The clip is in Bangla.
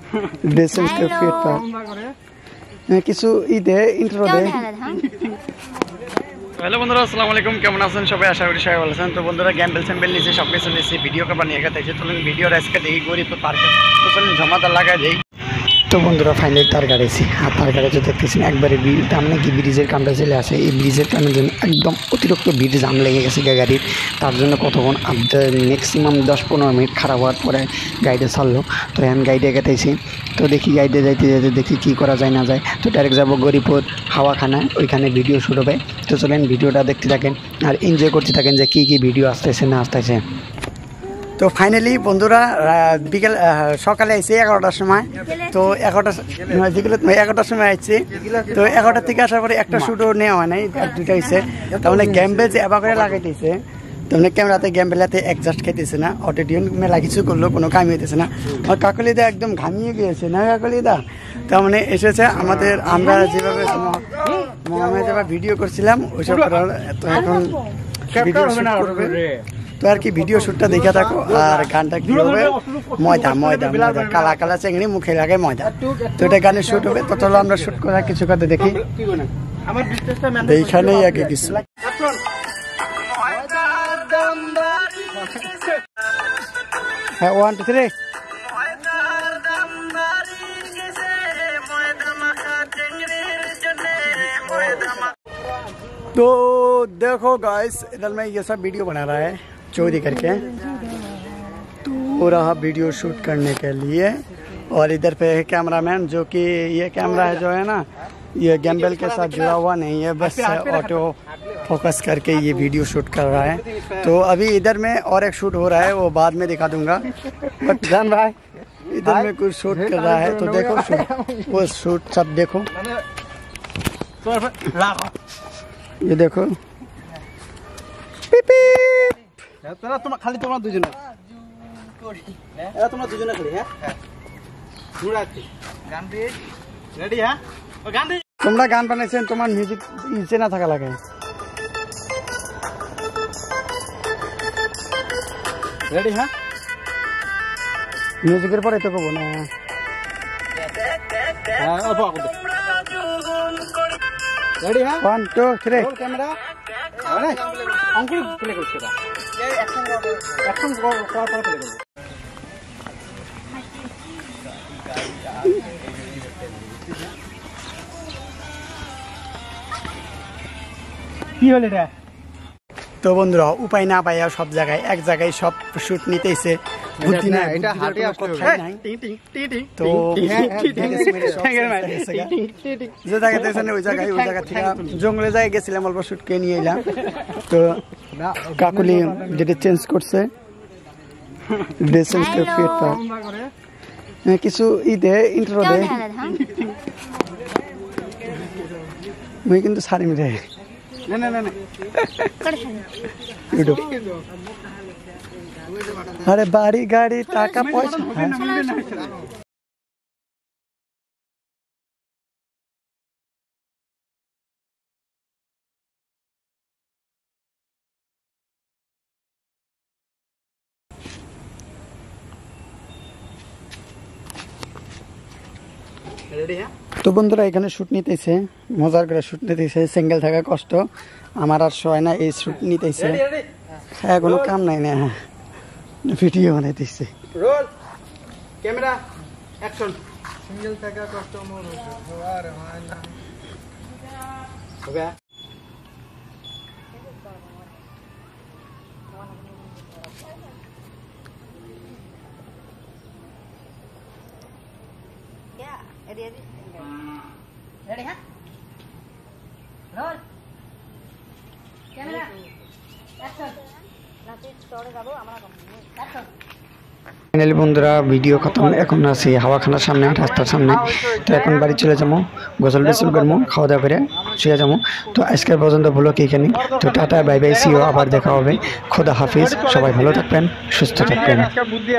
ড্রেসিং ফিট পা কিছু ঈদে ইন্ট্রো দে। হ্যালো বন্ধুরা, আসসালামু আলাইকুম। কেমন আছেন সবাই? আশা করি সবাই ভালো আছেন। তো বন্ধুরা, গ্যাম্বেল স্যাম্বেল নিচে সব কিছু নিচ্ছি, ভিডিও কভার নিয়ে গেছে। চলুন ভিডিওর আজকে দেখি গরিবপুর পার্কে। তো চলুন জমাদার লাগাই দেই। তো বন্ধুরা, ফাইনালি তার গাড়িছি। আর তার গাড়িতে দেখতেছেন একবারে তার মানে কি ব্রিজের কামটা চলে আসে। এই ব্রিজের কামের জন্য একদম অতিরিক্ত ব্রিজ জাম লেগে গেছে গাড়ির। তার জন্য কতক্ষণ ম্যাক্সিমাম 10-15 মিনিট খারাপ হওয়ার পরে গাড়িটা ছাড়লো। তো এখন গাড়িটা কেটেছি। তো দেখি গাড়িতে যাইতে যাইতে দেখি কী করা যায় না যায়। তো ডাইরেক্ট যাবো গরিবপুর হাওয়াখানা, ওইখানে ভিডিও শুট হবে। তো চলেন ভিডিওটা দেখতে থাকেন আর এনজয় করতে থাকেন যে কী কী ভিডিও আসতেছে না আসতেছে। তো ফাইনালি বন্ধুরা, বিকেল সকালে আইসি 11টার সময়। তো 11টার সময় আসছি। তো 11টার থেকে আসার পরে একটা শ্যুটও নেওয়া হয় নাই, দুইটা হয়েছে। তার মানে গ্যাম্বেল যে এবার করে লাগাইতেছে, তার মানে ক্যামেরাতে গ্যাম্বেলাতে অ্যাডজাস্ট খেতেছে না, অটোডিয়ন মেলা কিছু করলো, কোনো কামি হইতেছে না। আর কাকলিদা একদম ঘামিয়ে গিয়েছে না কাকলিদা। তার মানে এসেছে আমাদের, আমরা যেভাবে ভিডিও করছিলাম ওইসব। তো এখন ভিডিও শুট করবে। তো আর কি ভিডিও শ্যুটটা দেখে থাকো। আর গানটা কি হবে? ময়দা ময়দা ময়দা, কালা কালা চেংড়ি মুখে লাগে ময়দা। তো এটা গানের শ্যুট হবে। তো চলো আমরা শ্যুট করা কিছু কথা দেখি। এইখানেই আগে কিছু। হ্যাঁ, 1 2 3। तो देखो गाइस, इधर में ये सब वीडियो बना रहा है चोरी करके। तो रहा वीडियो शूट करने के लिए। और इधर पे है कैमरामैन, जो कि ये कैमरा है जो है ना, ये गैम्बल के साथ जुड़ा हुआ नहीं है, बस ऑटो फोकस करके ये वीडियो शूट कर रहा है। तो अभी इधर में और एक शूट हो रहा है, वो बाद में दिखा दूंगा। बट जान रहा है इधर में कुछ शूट कर रहा है। तो देखो वो शूट सब देखो, ये देखो। খালি তোমরা দুজনে খালি। হ্যাঁ, রেডি? হ্যাঁ, তোমরা গান বানাইছেন, তোমার মিউজিক ইচ্ছে না থাকা লাগে। রেডি? হ্যাঁ, মিউজিকের পরে তো কবো না। রেডি? হ্যাঁ, 1 2 3 ক্যামেরা। অঙ্কুর প্লে করছে না, অ্যাকশন করার পরে প্লে করব। কি হলো এটা? তো বন্ধুরা, উপায় না পাইয়া সব জায়গায় এক জায়গায় সব শুট নিতেইছে। বুদ্ধি না, এটা হাতে কথাই নাই। তো যে জায়গায় দেখছেন ওই জায়গা থেকে জঙ্গলে জায়গায় গেছিলাম, অল্প শুট কে নিয়ে এলাম। তো কাকুলি যেটা চেঞ্জ করছে ড্রেসিং ফিট পা কিছু ঈদে ইন্ট্রো দে। মুই কিন্তু সারিম রে। না না না, ইউটিউব। আরে বাড়ি গাড়ি টাকা পয়সা। তো বন্ধুরা, এখানে শুট নিতেছে, মজার করে শুট নিতেছে। সিঙ্গেল থাকা কষ্ট, আমার আর সয় না। এই শুট নিতেছে, হ্যাঁ, কোনো কাম নাই না, ভিডিও বানাইতেছে। Roll camera action. সিঙ্গেল থাকা কষ্ট মোর আর হয় না। Okay, Ready? Huh? Roll. Camera. Action. Finally বন্ধুরা, ভিডিও খতম। এখন আছি হাওয়াখানার সামনে, রাস্তার সামনে। তো এখন বাড়ি চলে যাবো, গোসল টোসল করবো, খাওয়া দাওয়া করে শুয়ে যাবো। তো আজকের পর্যন্ত ব্লগ এইখানে। তো টাটা, বাই বাই, সিও, আবার দেখা হবে। খোদা হাফিজ। সবাই ভালো থাকবেন, সুস্থ থাকবেন।